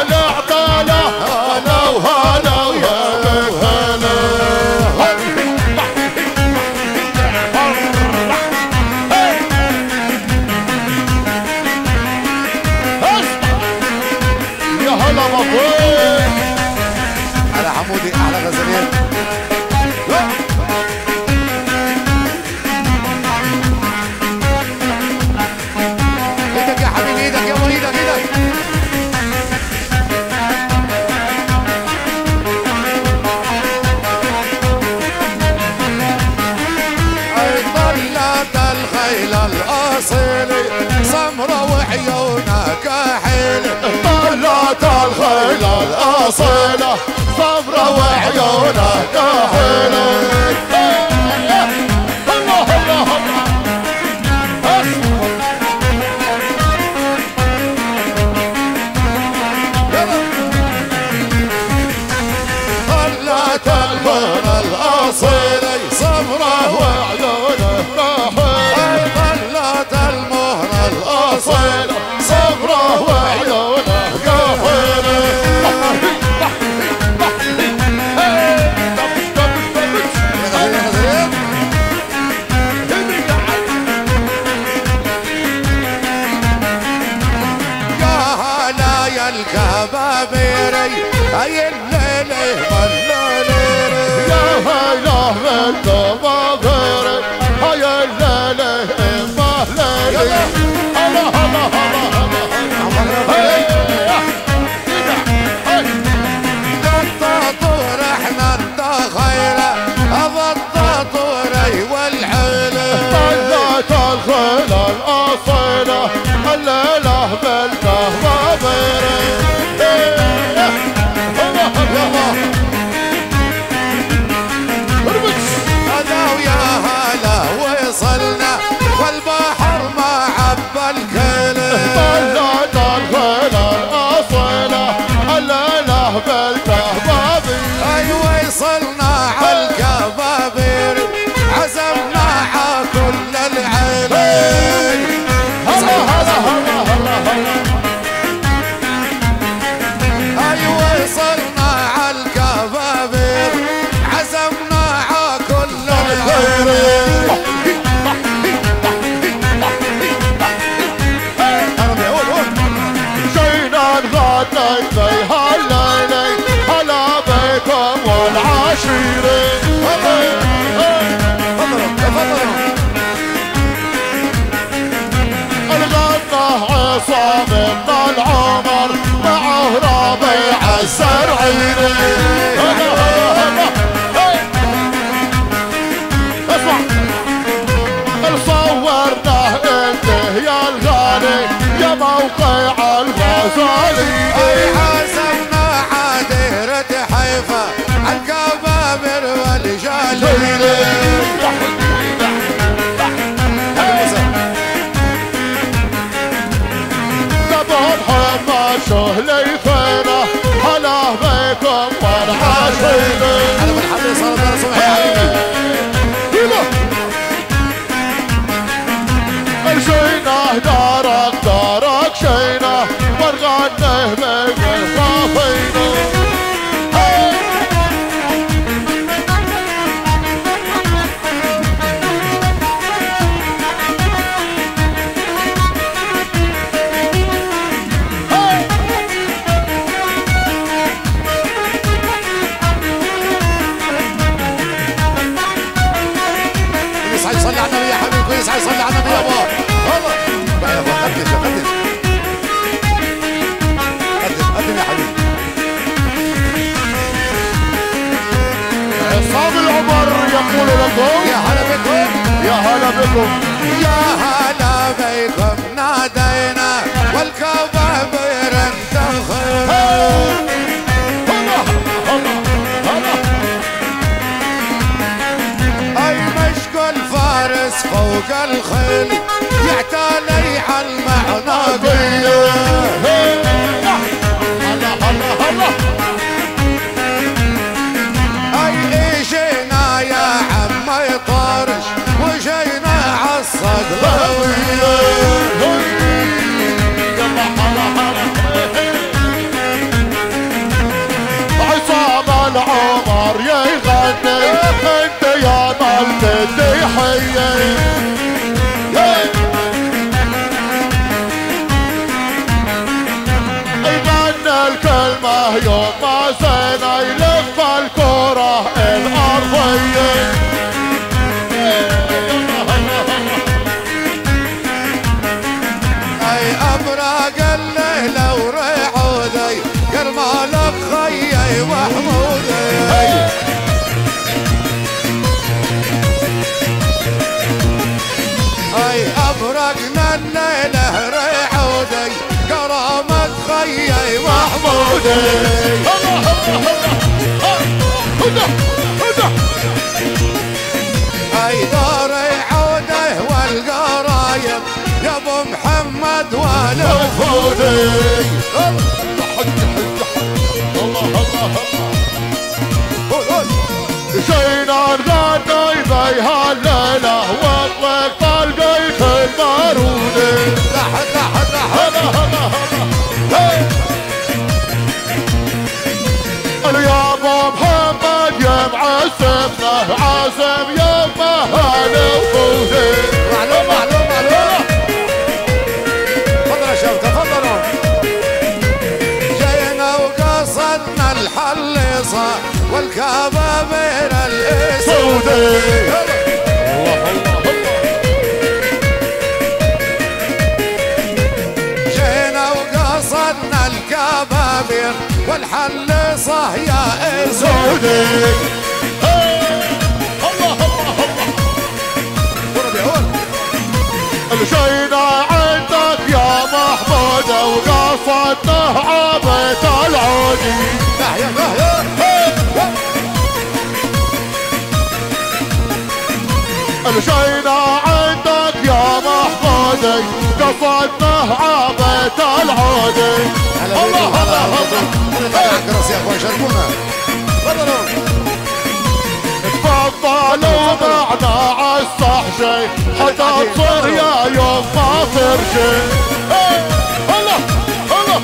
العطالة هلا وهلا ويا بك هلا. يا هلا مبروك على حمودي احلى غزالين. ايدك يا حبيبي ايدك يابا ايدك ايدك. اي طلعت الخيل الاصيلي سمرة وعيونها كحيل. طلعت الخيل الأصيلة صفرة وعيونها كحيلة. طلعت الخيل الاصيلي سمرة وعيونها كحيلة. طلعت المهرة الاصيلة صفرة وعيونها كحيلة. الكبابيري هاي الليلة والليلة. يا هلا بالكبابيري هاي الليلة والليلة. هلا هلا هلا الطاطور احنا الدخيلة هذا الطاطوري والحيلة. طلعت الخيل الأصيلة الليلة بالكبابيري. هذا ويا هلا وصلنا والبحر ما عبى الكيلة. طلعت الخيل الأصيلة الليلة بالكبابير. ايوه وصلنا عالكبابير عزمنا ع كل العيلة. هلا هلا هلا هلا هلا. ايوه وصلنا عالكبابير عزمنا ع كل العيلة. جينا نغني في هالليلة هلا بكم والعشيرة. الغنى عصام من العمر معه ربيع الزرعيني. اسمع صورناه انت يا الغالي يا موقع الغزالي. اي عزمنا عديرة حيفا عالكبابر والجاليلة. شهلي فينا هلا بكم والعاشيرة. انا بالحمد صار دار صبحي يا حبيبي. شينا دارك دارك شينا ونغنيه من صافينا. صلي على النبي يا حبيبي كويس صلي على النبي يابا. والله بقى يابا قدش قدم قدم يا حبيبي. عصام العمر يقول لكم يا هلا بكم يا هلا بكم يا هلا بكم نادينا والكبابير انتخب. اي مشكو الفارس فوق الخيل يعتالي على المعناقية. اي اجينا يا عمي طارش وجينا عالصقلاوية. حية يغنى الكلمة يوم ما زينا يلف الكرة الأرضية اي ابرق الليلة ورعودي قال مالك خيي محمودي اي ابرقنا الليلة رعودي كرامة خيي محمودي اي داري عوده والقرايب يا ابو محمد والوفودي جينا نغني بيها الليلة واطلق طلقيت البارودي لحد لحد يا ابو محمد يا معسفنا عازم يا مهال وفودي معلوم معلوم معلوم تفضل يا شباب تفضلوا جينا وقصدنا الحليصة والكبابير الاسودي جينا وقصدنا الكبابير والحليصة يا اسودي جينا عندك يا محمود وقصدنا عبيت العودي تحيا تحيا جينا عندك يا محمود قصدنا عبيت العودي الله الله الله كرس يا اخوان شاركونا تفضلوا تفضلوا معنا عالصح شي حتى تصير يا يوم ما ترجي الله الله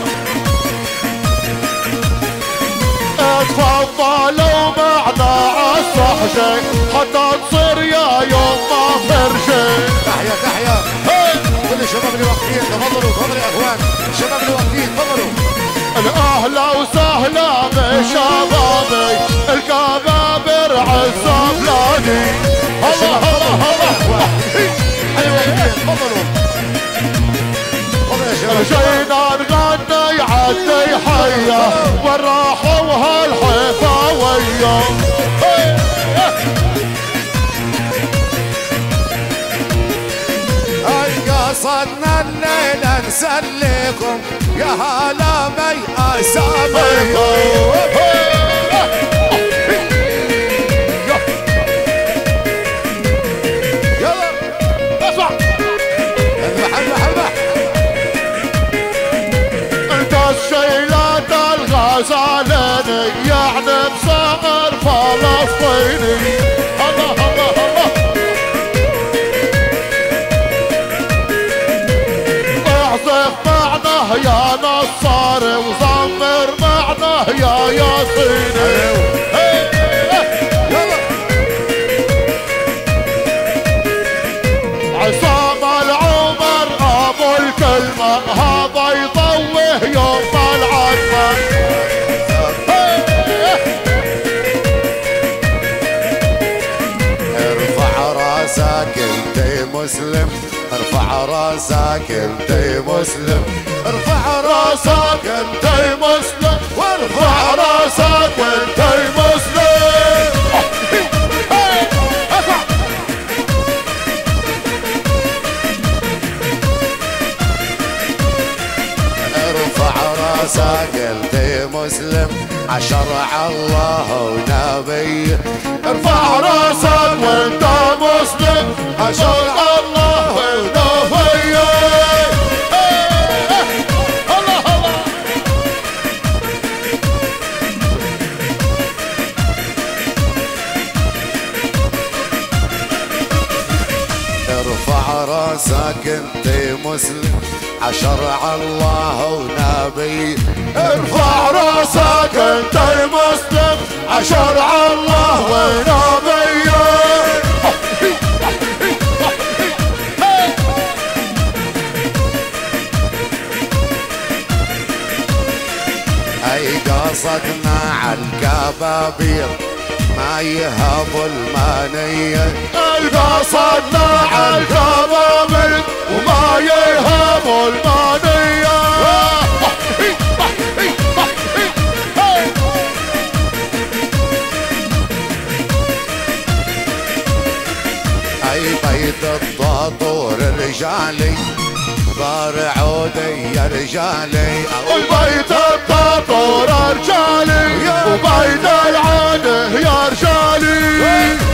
تفضلوا معنا عالصح شي حتى تصير يا يوم ما ترجي تحيا تحيا كل الشباب اللي واقفين تفضلوا تفضلوا يا اخوان الشباب اللي واقفين تفضلوا اهلا وسهلا بشبابي الكبابر عزة بلادي الله الله الله تفضلوا تفضلوا يا شباب جينا نغني عدي حية والراحة وهالحيفا ويا قصدنا الليلة نسليكم يا هلا بي اساميكم يلا اسمع اذبح اذبح اذبح انت الشيلات الغزالاني يعني بصغر فلسطيني الله الله الله اعزف معنا يا نصاري وزمر معنا يا ياسيني عصام العمر ابو الكلمة هذا يضوه يوم العتمة ارفع راسك انت مسلم ارفع راسك انت مسلم ارفع راسك انت مسلم وارفع راسك انت مسلم ارفع راسك انت مسلم عشرع الله ونبي ارفع راسك وانت مسلم عشرع الله ونبي الله الله ارفع راسك انت مسلم عشرع الله ونبي ارفع راسك انت مسلم عشرع الله ونبي اي قصدنا عالكبابير ما يهب المانية. قصدنا عالكبابير وما يهب المانية. اي بيت الضاطور رجالي ضار عودي يا رجالي. البيت الطاطور رجالي وبيت العاده يا رجالي.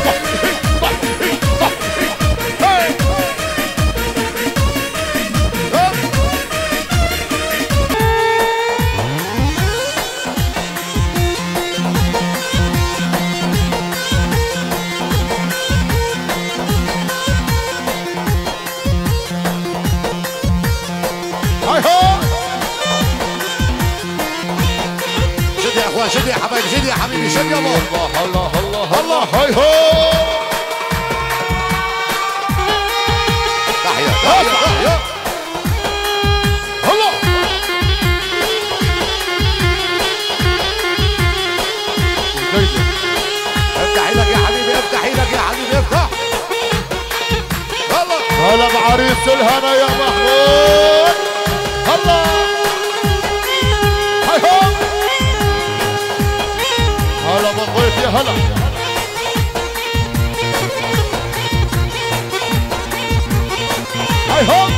شد يا اخوان، شد يا حبايبي، شد يا حبيبي، شد يا الله. الله الله الله هاي هو. تحية تحية تحية. الله افتح ايدك يا حبيبي، افتح ايدك يا حبيبي، افتح. الله هلا بعريس الهنا يا محمود. الله هاي هو. هلا بالضيف يا هلا. هاي هو.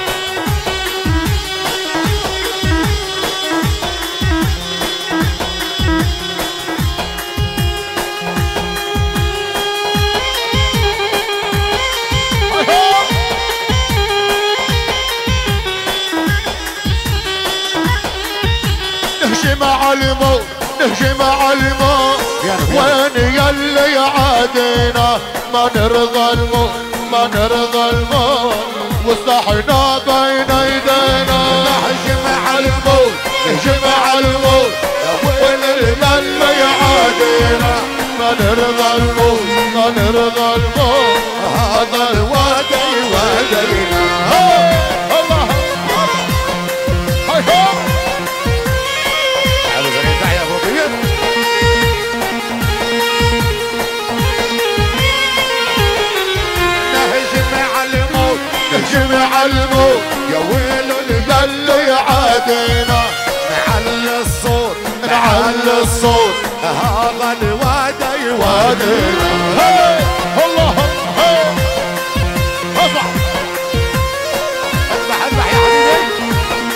نهجي مع الموت، نهجي مع الموت، وين يلي عادينا ما نرضى الموت، ما نرضى الموت، واستحنا بين ايدينا. نهجي مع الموت، نهجي مع الموت، وين يلي عادينا ما نرضى الموت، ما نرضى الموت، هذا الوادي وادينا. الله هاي هاي. نجمع الموت يا ويل اللي عادينا. نعلي الصوت، نعلي الصوت، هذا الوادي وادينا. هلا الله هلا اطلع اذبح اذبح يا حبيبي.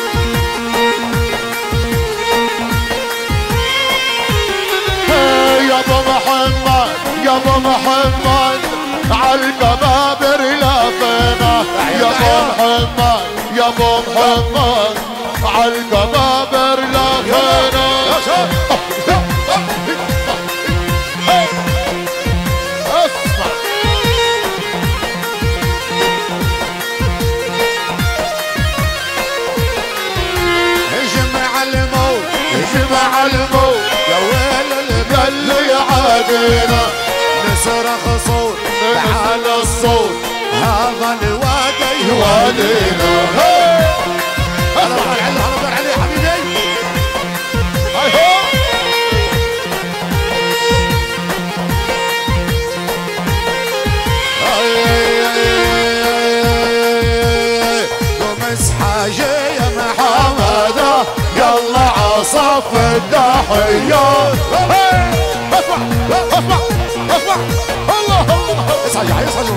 يا ابو محمد، يا ابو محمد، عالكبابر لافينا. يا ابو محمد، يا ابو محمد، عالكبابر لافينا. اسمع اجمع الموت، اجمع الموت، يا ويل اللي عادينا. نصرخ صوت، تعال الصوت، هذا الوادي وادينا. هلا دور علي، هلا دور علي يا حبيبي. هاي هو. قمص حاجة يا محمد، حمادة يلا عصف الضحية. اسمع اسمع اسمع. الله الله اصحى يا اصحى.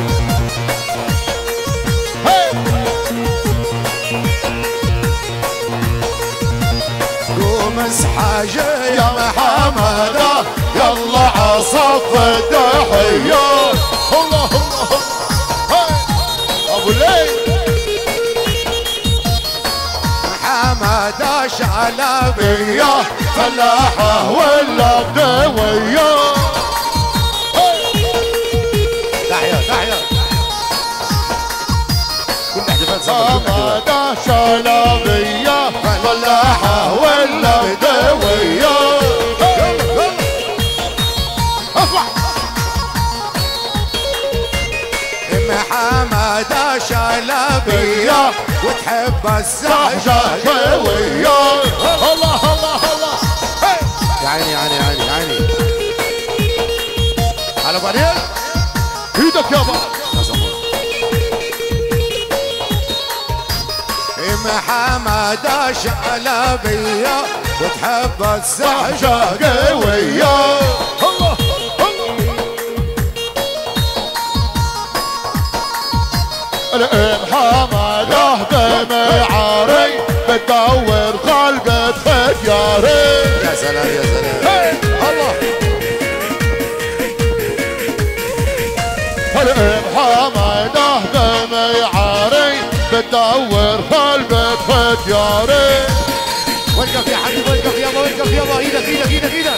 قمص حاجة يا محمد يلا عصف الضحية. الله الله ابو الليل حمادة شلبية فلاحة ولا بدوية. تحية تحية. كل احتفال حمادة شلبية فلاحة ولا بدوية. اسمع حمادة شلبية وتحب الزحجة صحجة قوية. الله الله الله حمادة شلبية وتحب السحجة قوية. الله الام حماده بمعاري بتدور خلقة خدياري. يا سلام يا سلام الله. الام حماده بمعاري بتدور خلقة خدياري. وقف يا حبيبي وقف يابا وقف يابا. ايدك ايدك ايدك ايدك.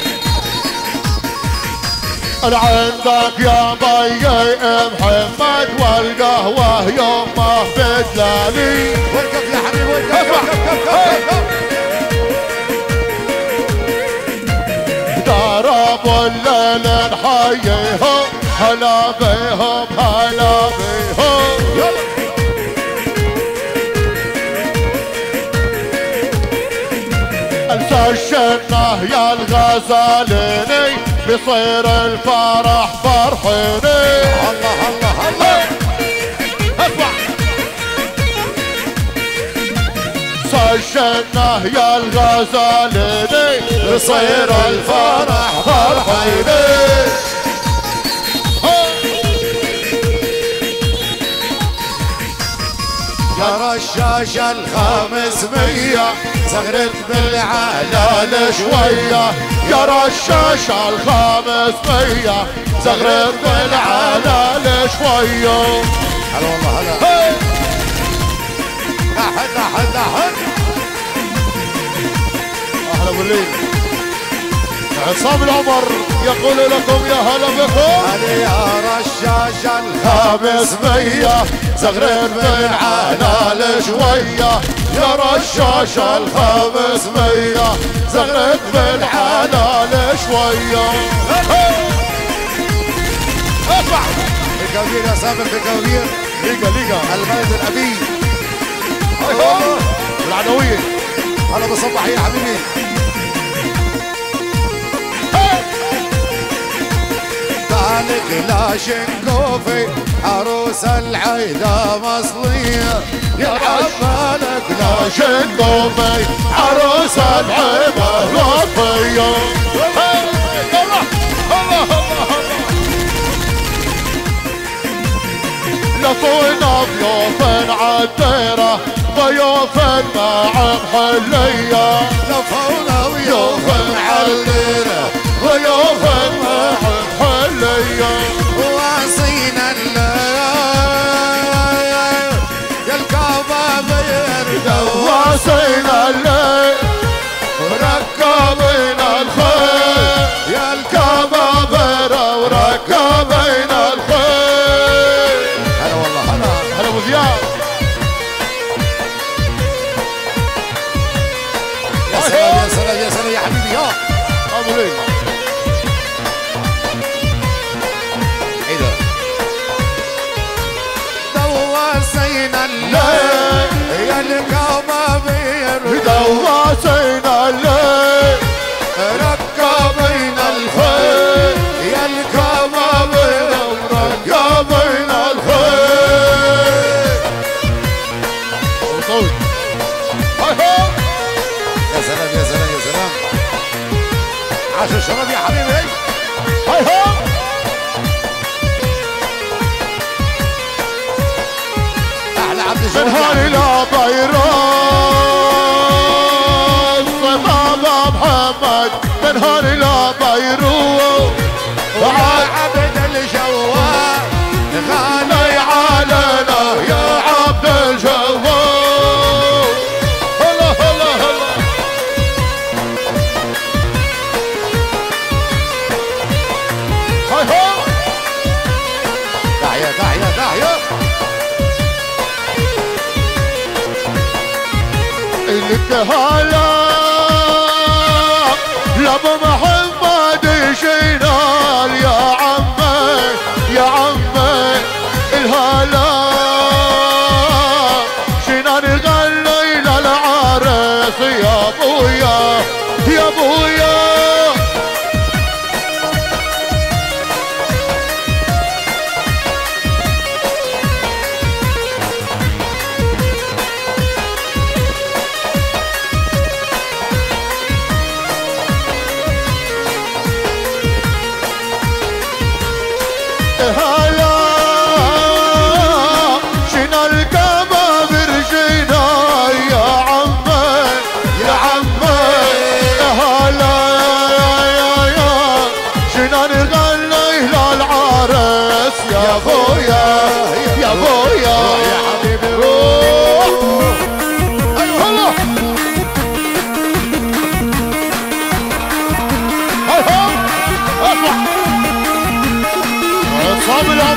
عندك يا بيي محمد والقهوة يوم ما بدلالي. وقف يا حبيبي وقف وقف وقف. ضرب الليل نحييهم هلا بيهم هلا بيهم. انسى الشنه يا الغزاليني بيصير الفرح فرحيني. الله الله الله. اسمع الشنه يا الغزاليني بيصير الفرح فرحيني. يا رشاش ال500 زغرت بالعلال شوية. يا رشاش ال500 زغرت بالعلال شوية. هلا والله هلا. لحن لحن لحن. اهلا بالليل. عصام العمر يقول لكم يا هلا بكم. هلا يا رشاش ال500 زغرت بالعلال شوية. يا رشاش ال500 زغرت بالعلال شوية. اسمع الكوير يا سامر في الكوير. ليقا ليقا البلد الأبي. العدوية. أنا بصبح يا حبيبي. تعالك لا شنكوفي عروس العيدة مصلية. يا عمالك لا شنقومي عروس العيبة الوطية. الله الله الله. لطونا ضيوف عالديرة ضيوف مع محلية. لفونا ضيوف عالديرة ضيوف مع محلية. واصينا يا الكبابير دواسينا الليل وركبينا الخيل. يا الكبابير وركبينا الخيل. هلا والله هلا. هلا ابو زياد. يا سلام يا سلام يا سلام يا حبيبي. يا ابو ليل. دواسينا الليل يا الكبابير دواسينا الليل ركبينا الخيل. يا الكبابير ركبينا الخيل. وطول. يا سلام يا سلام يا سلام. عاش الشباب يا حبيبي. هاي هاي. احلى عبد من الجواد. هاني لا بيروس بابا محمد. من هاني لا بيروس وعلى عبد الجواد غالي علينا يا عبد الجواد. هلا هلا هلا. هاي هاي. داعية داعية داعية. لك هلا لابو محمد شينال يا عمي يا عمي. الهلا شينال غلي للعرس يا ابويا يا ابويا.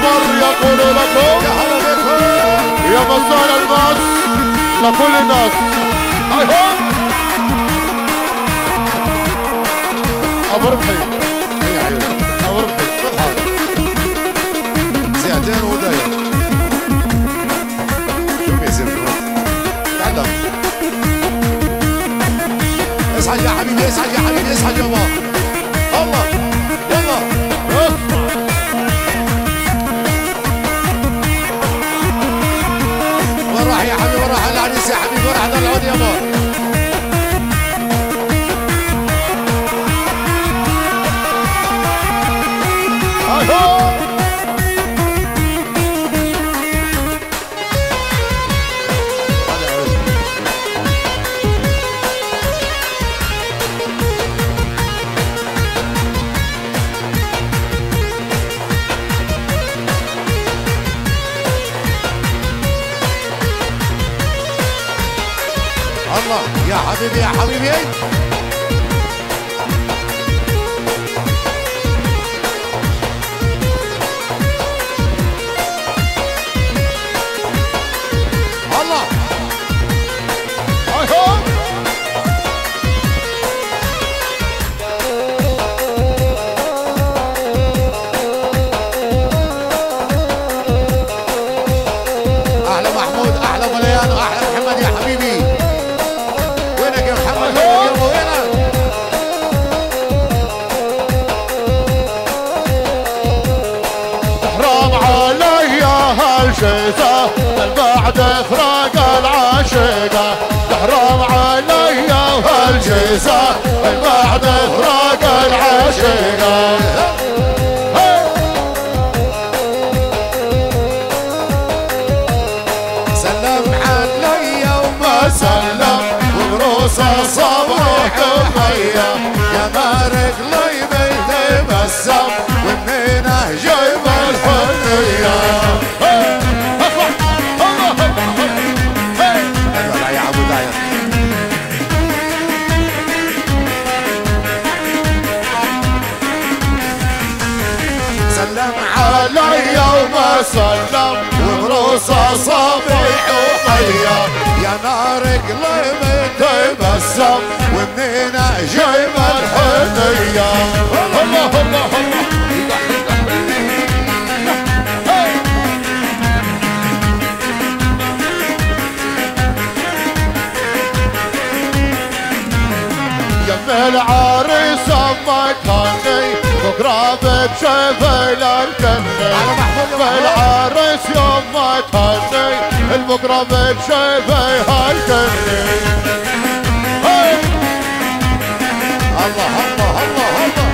العمر يقول لكم يا هلا بكم يا مساء الناس لكل الناس. هاي هون ابو ربحي يا عيوني ابو ربحي زيادين وداير شوف يا زلمه تعال اصحى يا حبيبي اصحى يا حبيبي اصحى يا بابا الله يلا وين راح يا حبيبي وين راح العريس يا حبيبي وين راح العود يا بابا الله يا حبيبي يا حبيبي الله احلى محمود احلى مليان احلى محمد يا حبيبي وينك يا محمد وينك حرام علي هالشيزة من بعد فراق العاشقة. حرام علي هالشيزة من بعد فراق العاشقة. سلم علي وما سلم وبروس صبرك وحيا يا مارق لي بيتبسم ومنينه جايب الحنيه ايوه يا ابو داير سلم علي وما سلم وبروس صبرك وحيا يا مارق لي بيتبسم ومنينه جايب الحنية. الله الله الله يم العريس امك هني بكره بتشوف الجنة. العريس يمك هني البكره بتشوف هالجنة. الله الله الله الله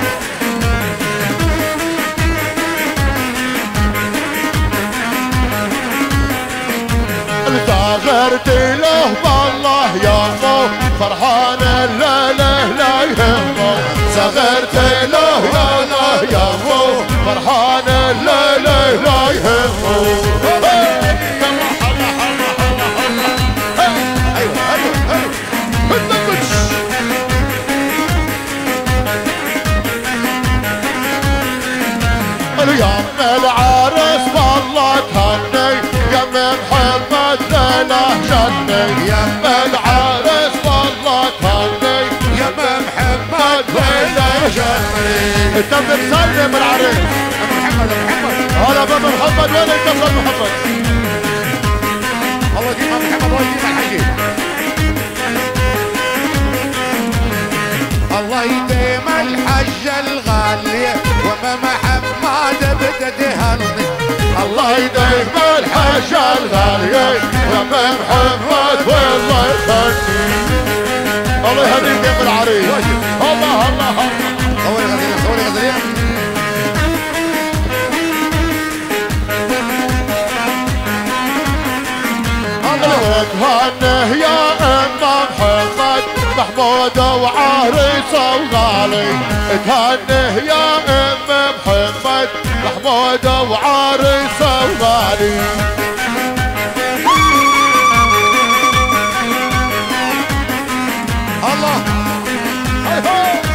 غيرت له بالله يمه فرحان الليله لا يهمه. صغرت له والله يمه فرحان الليله لا يهمه. يم العرس والله تهني يم محمد ليله جني. يم العرس والله تهني يم محمد ليله جني. انت بتسلم العريس محمد هلا بابا محمد. وين انت استاذ محمد؟ الله يديم محمد الله يديم الحجي الله يديم الحج الغالية وما محمد بددهني. الله يديم الحج الغالية وما محمد والله يهني. الله يهنيك يا العريس. الله الله الله صوري غزلين صوري غزلين تهنه يا ام محمد محمود وعريس وغالي. تهنه يا ام محمد محمود وعريس وغالي. الله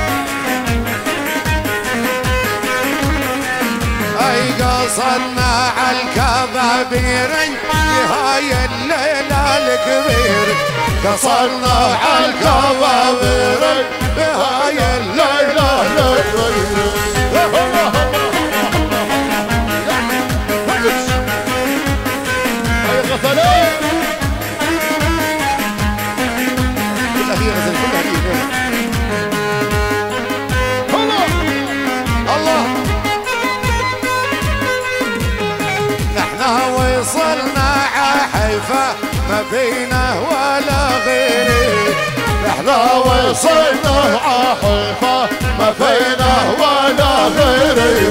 اي قصدنا عالكبابير هاي الليلة الكبير قصرنا عالكبابير هاي الليلة الكبير وصلنا عحيفة ما فينا ولا غيري احنا وصلنا عحيفة ما فينا ولا غيري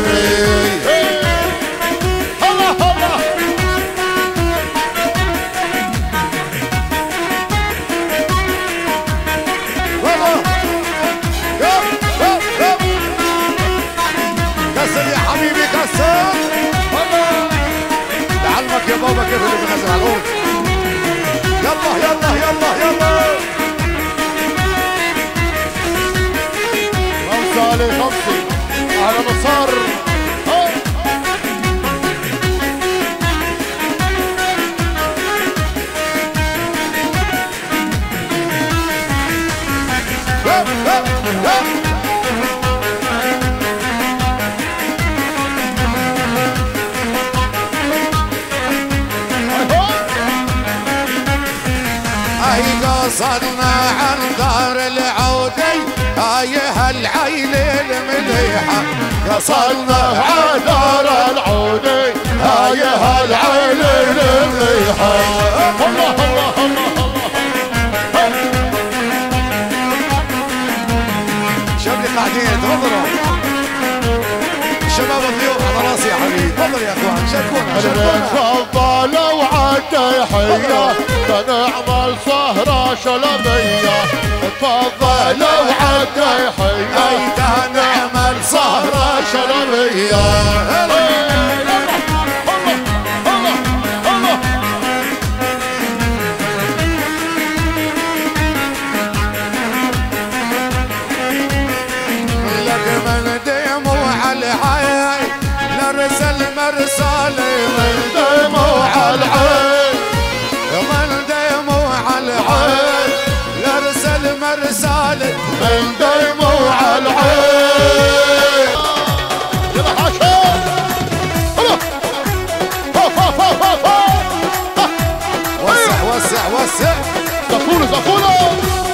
الله الله كسر يا حبيبي كسر يا بابا كيف اللي بنزل على الأرض يلا يلا يلا يلا خمسة علي خمسة على مصر قصدنا عن دار العودي هاي هالعيلة المليحة قصدنا عن دار العودي هاي هالعيلة المليحة الله الله الله شباب اللي قاعدين تفضلوا الشباب الضيوف على راسي يا حبيبي تفضل يا اخوان شاركونا تفضلوا عالتحية بنعمل سهرة شلبية تفضلوا عالتحية بنعمل سهرة شلبية مرسالي من دموع العين من دموع العين لرسل مرسالي من دموع العين يلا حاشا وسع وسع وسع زفولة زفولة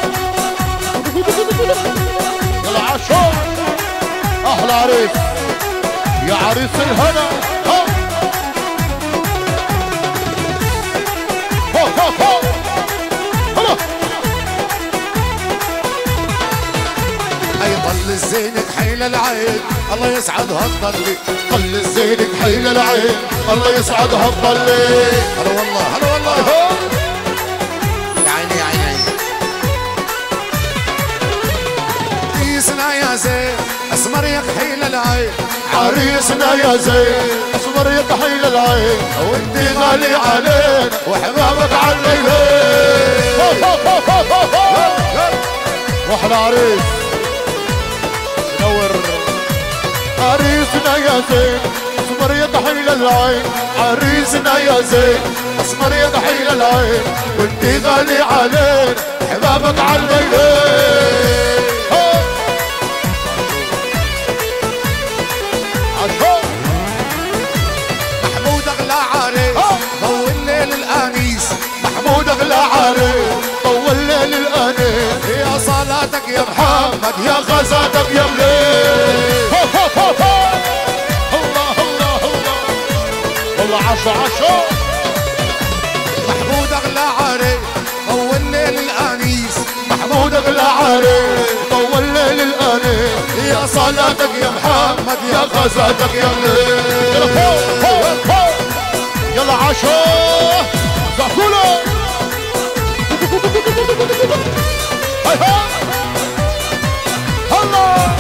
يلا عاشا احلى عريس يا عريس الهنا طل زينك حيل العين الله يسعدها تضلي طل زينك حيل العين الله يسعدها تضلي هلا والله هلا والله يا عيني يا عيني عريسنا يا زين اسمر يكحيل العين عريسنا يا زين اسمر يكحيل العين وانت غالي علينا وحبابك علينا واحلى عريس نور عريسنا يا زين اسمر يكحيل العين عريسنا يا زين اسمر يكحيل العين وانت غالي علينا حبابك علينا محمود اغلى عريس ضو الليل الانيس محمود اغلى عريس ضو الليل الانيس يا صلاتك يا محمد يا غزاتك يا بليل الله الله الله والله عشا عشا محمود اغلى عريس ضو الليل الانيس محمود اغلى عريس ضو الليل الانيس يا صلاتك يا محمد يا غزاتك يا بليل يلا فوق فوق فوق يلا عشا زعفولة هاي هاي الله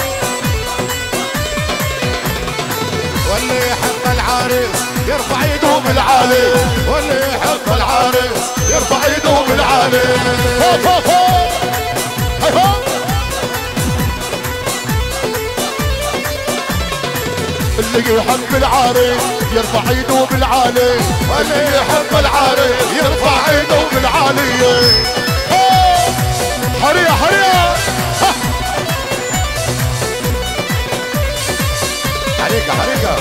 واللي يحب العريس يرفع ايدهم العالي واللي يحب العريس يرفع ايدهم العالي فوق فوق فوق هاي هاي اللي يحب العريس يرفع ايده بالعالي، واللي يحب العريس يرفع ايده بالعالي. حرية حرية حريقة حريقة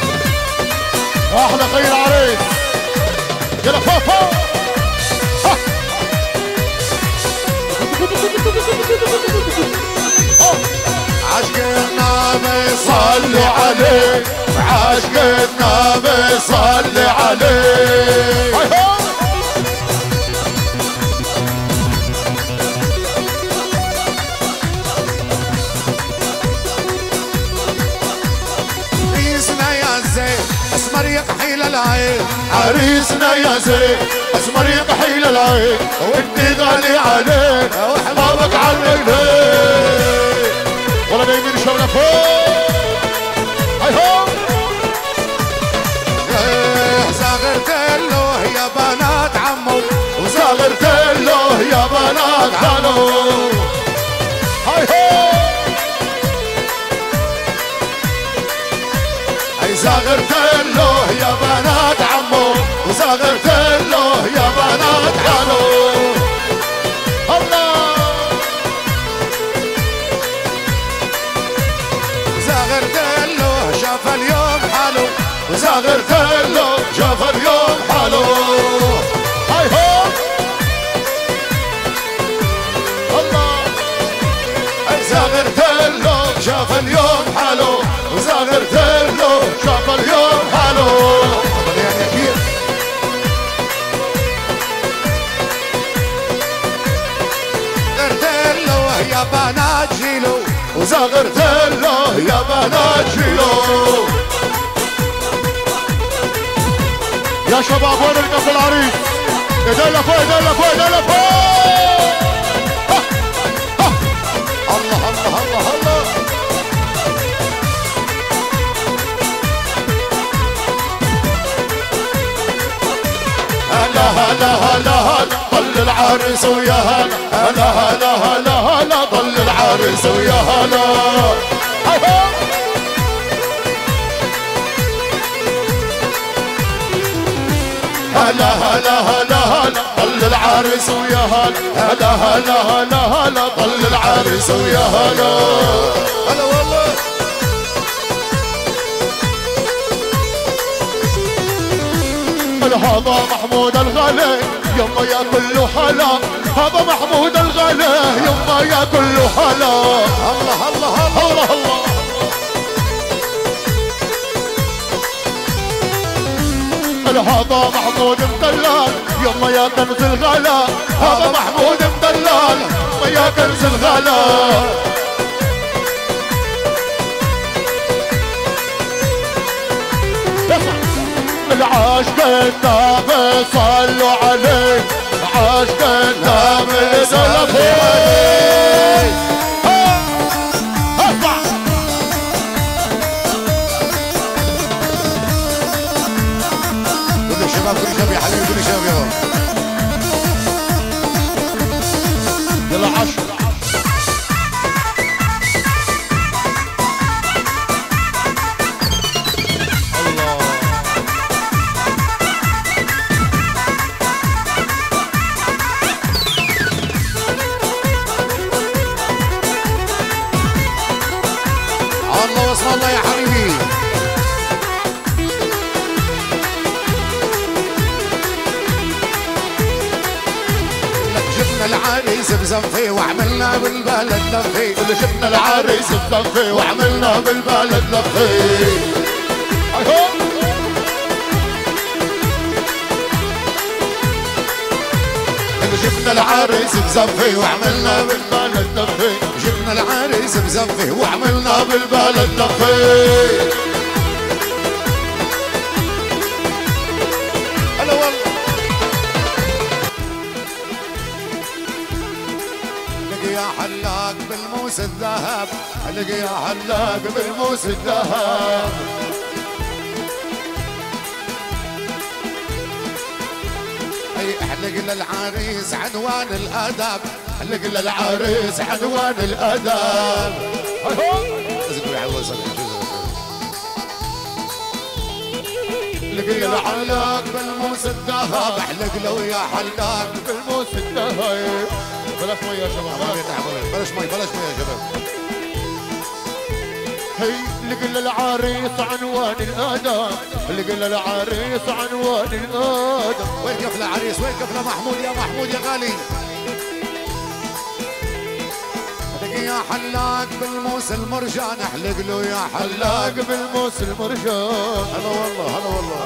احلى خير عريس. يلا فوق عشق النبي صلي عليه، عشق النبي صلي عليه. عريسنا يا زين اسمر يقحيل العين، عريسنا يا زين اسمر يقحيل العين، وانت غالي عليه واحبابك عليه. والله جايبين شغله فوق. هاي هو زغرت له يا بنات عمو، وزغرت له يا بنات خالو. هاي هو زغرت له يا بنات عمو، وزغرت له يا بنات خالو. الله زغرت له شاف اليوم حاله، وزغرت له شاف اليوم حاله. هاي هو الله زغرت له شاف اليوم حاله، وزغرت له شاف اليوم حاله. يعني كبير زغرت له يا بنات جيلو، وزغرت له يا بنات شيلو. يا شباب وين القف العريس؟ ايدينا فوق ايدينا فوق ايدينا فوق. الله الله الله الله. هلا هلا هلا هلا ضل العريس ويا هلا، هلا هلا هلا هلا ضل العريس ويا هلا. هلا هلا هلا هلا ضل العريس ويا هلا، هلا هلا هلا هلا ضل العريس ويا هلا. هلا والله هذا محمود الغالي يما يا كله حلا، هذا محمود الغالي يما يا كله حلا. الله الله الله الله هذا محمود مدلال يما يا كنز الغلا، هذا محمود مدلال يما يا كنز الغلا. العاشق النبي صلوا عليه، عاشق النبي صلوا عليه. اطلع كل الشباب كل شباب يا حبيبي كل شباب يا بابا. يلا عشر الله وصل الله يا حبيبي. لك جبنا العريس بزنفي وعملنا بالبلد لفي، اللي شفنا العريس بلفي وعملنا بالبلد لفي. اللي شفنا العريس بزنفي وعملنا بالبلد لفي، جبنا العريس بزنفي وعملنا بالبلد لفي. هلا والله. لقي يا حلاق بالموس الذهب، لقي يا حلاق بالموس الذهب. اي احلق للعريس عنوان الادب، احلق للعريس عنوان الادب. لقي العلاق بالموس الذهب احلق له يا حلاق بالموس الذهب. بلاش مي يا شباب، بلاش مي بلاش مي يا شباب. هي لقي العريس عنوان الادم، لقي العريس عنوان الادم. وين كفله عريس؟ وين كفله محمود يا محمود يا غالي؟ لقي يا حلاق بالموس المرجان احلق له يا حلاق بالموس المرجان. هلا والله هلا والله.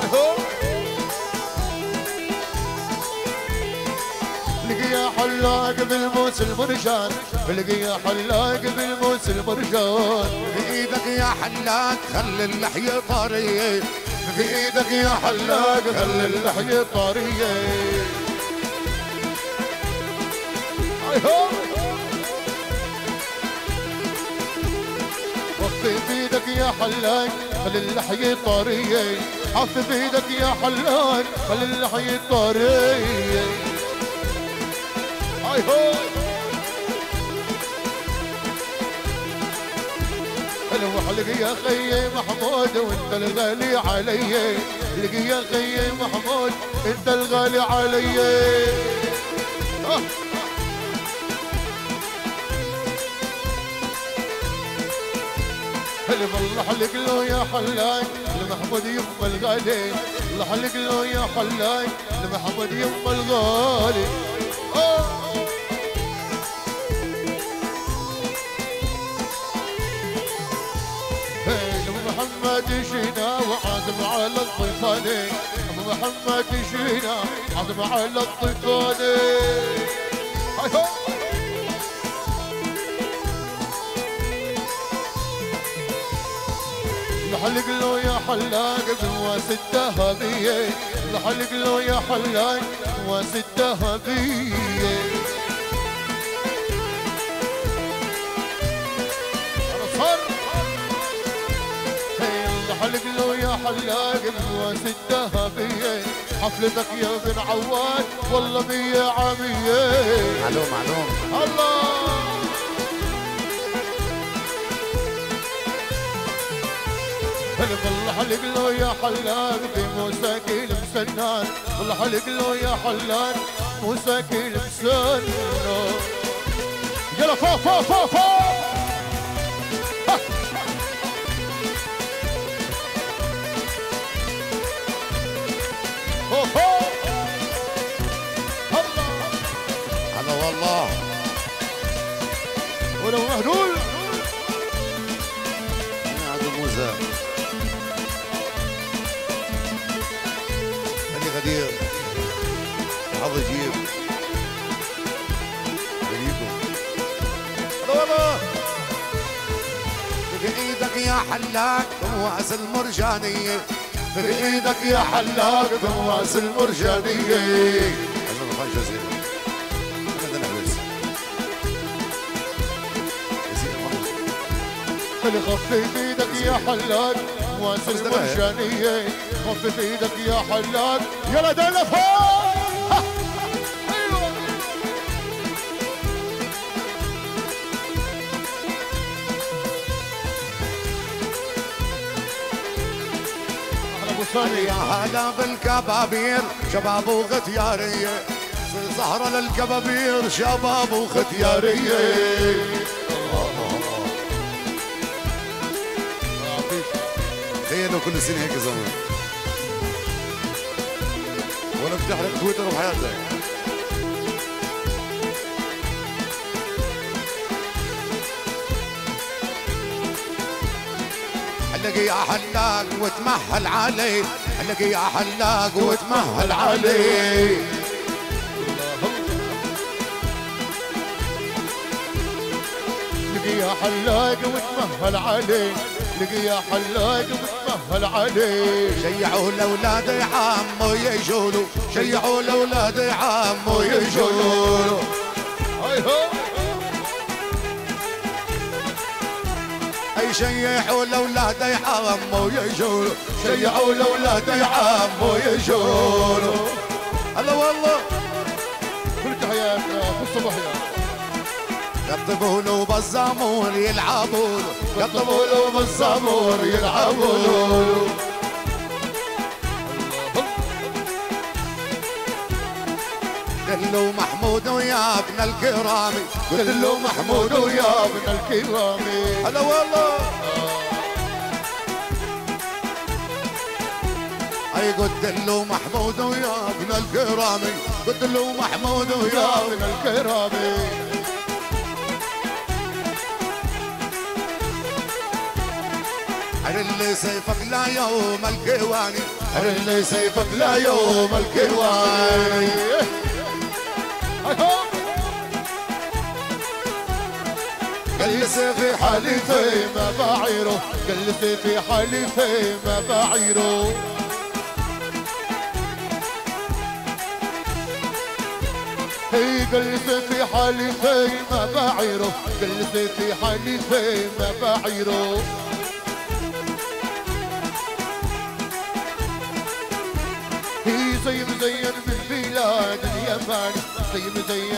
لقي يا حلاق بالموس المرجان، لقي يا حلاق بالموس المرجان. بإيدك يا حلاق خلي اللحية طرية، بإيدك يا حلاق خلي اللحية طرية. وقف بيدك يا حلاق خلي اللحية طرية، حف بيدك يا حلاق خلي اللحية طرية. هاي هو لقي يا خيي محمود وانت الغالي علي، لقي يا خيي محمود انت الغالي علي. والله حلق له يا حلاق لمحمود يما الغالي، الله حلق له يا حلاق لمحمود يما الغالي. محمد شينا وعازم على الطيفاني، ابو محمد شينا عازم على الطيفاني. لحلق له يا حلاق بواس الذهبية، لحلق له يا حلاق بواس الذهبية. حلق له يا حلاق بواس الذهبية، حفلتك يا بن عواد والله مية عامية. معلوم معلوم الله. والله حلق له يا حلاق بموساكيل مسنان، والله حلق له يا حلاق موساكيل مسنان. يلا فوق فوق فوق فوق. هلا والله. ولو مهدول انا عبد الموزة خلي غدير حظ يجيب غريبه. هلا والله. بإيدك يا حلاق بواس المرجانية، بإيدك يا حلاق بواس المرجانية. أنا ما فاش زين. أنا نحوس. خلي خفف ايدك يا حلاق بواس المرجانية، خفف ايدك يا حلاق. يلا دلة فوق. ايوه. يا هلا بالكبابير شباب وختيارية، زهرة للكبابير شباب وختيارية. تخيلوا كل سنة هيك زمان ولا بتحرق تويتر بحياتك. حلق يا حلاق وتمهل علي، حلق يا حلاق وتمهل علي. لقي يا حلاق وتمهل علي، لقي يا حلاق وتمهل علي. شيعوا الاولاد عمو يجولوا، شيعوا الاولاد عمو يجولوا. هاي هو. اي شيعوا الاولاد عمو يجولوا، شيعوا الاولاد عمو يجولوا. هلا والله. كل تحيات في الصبح يا يطبوا له بالزامور يلعبوا له، يطبوا له بالزامور يلعبوا له. له محمود ويا ابن الكرامي، قلت له محمود ويا ابن الكرامي. هلا والله. اي قلت له محمود ويا ابن الكرامي، قلت له محمود ويا ابن الكرامي. اللي سيفك لا يوم الكواني، اللي سيفك لا يوم الكواني. قال لي سيفي حليفي ما بعيره، قال لي سيفي حليفي ما بعيره. قال لي سيفي حليفي ما بعيره، قال لي سيفي حليفي ما بعيره. زي مزين من بلاد اليمن، زي مزين